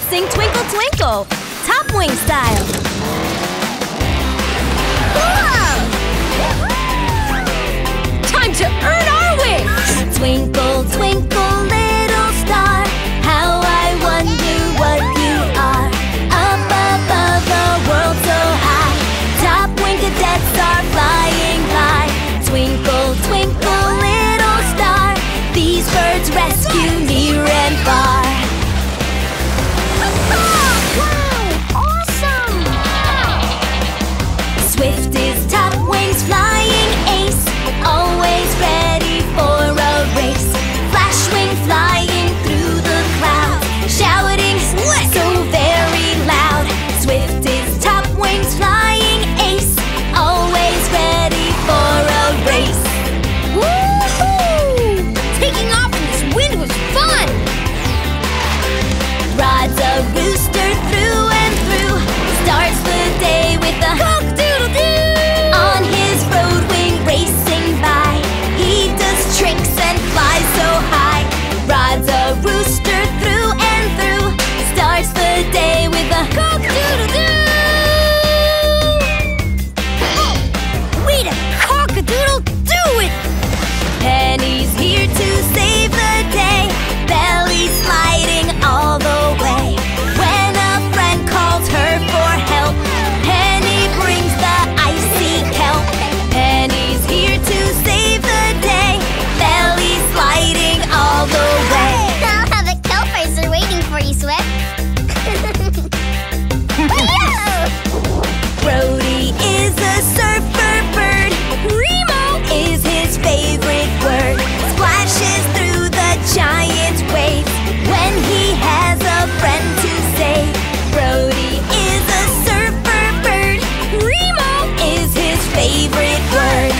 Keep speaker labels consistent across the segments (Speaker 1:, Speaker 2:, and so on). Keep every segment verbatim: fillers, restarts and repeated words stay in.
Speaker 1: sing Twinkle, Twinkle, top wing style.
Speaker 2: Cool!
Speaker 1: Time to earn our wings! Twinkle, twinkle, little star, how I wonder what you are. Up above the world so high, top wing cadets are flying by. Twinkle, twinkle, little star, these birds rescue near and far.
Speaker 2: Wow! Awesome!
Speaker 1: Swift is top wings flying ace, always ready for a race. Flash wing flying through the clouds, shouting so very loud. Swift is top wings flying ace, always ready for a race.
Speaker 2: Woohoo! Taking off in this wind was fun!
Speaker 1: Rod's a rooster through and through, starts the day with a cock-doodle-doo. On his road wing racing by, he does tricks and flies so high. Rod's a rooster through and through, starts the day with a cock-doodle-doo.
Speaker 2: Way to cock-a-doodle-do it!
Speaker 1: Penny's here to save the day, belly sliding all the way. When a friend calls her for help, Penny brings the icy kelp. Penny's here to save the day, belly sliding all the way.
Speaker 2: I'll have a kelp racer waiting for you, Swift.
Speaker 1: Brody is a surfer bird, Remo is his favorite word. Splashes through the giant waves when he has a friend to save. Brody is a surfer bird, Remo is his favorite word.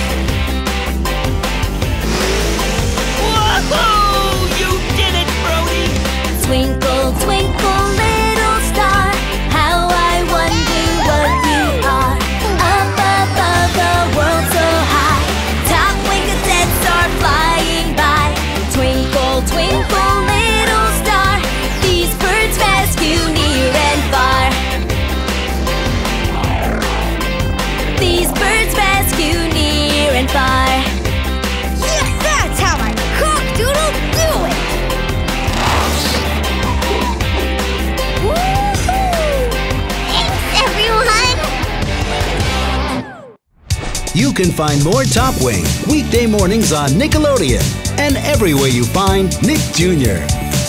Speaker 3: Whoa! You did it, Brody!
Speaker 1: Twinkle, twinkle, little star, how I wonder what you are. Up above the world so high, top wing cadets are flying by. Twinkle, twinkle, little star, these birds rescue near and far. These birds rescue near and far.
Speaker 2: Yeah, that's how I cock-doodle-do it! Woohoo! Thanks, everyone!
Speaker 4: You can find more Top Wing weekday mornings on Nickelodeon and everywhere you find Nick Junior